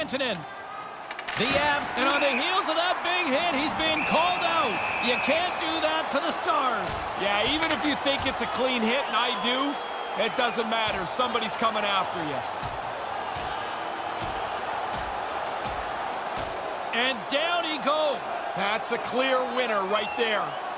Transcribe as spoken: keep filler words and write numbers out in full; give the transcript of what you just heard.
Rantanen. The Avs, and on the heels of that big hit, he's being called out. You can't do that to the Stars. Yeah, even if you think it's a clean hit, and I do, it doesn't matter. Somebody's coming after you. And down he goes. That's a clear winner right there.